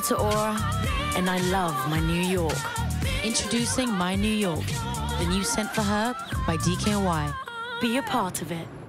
Rita Ora, and I love my New York. Introducing My New York, the new scent for her by DKNY. Be a part of it.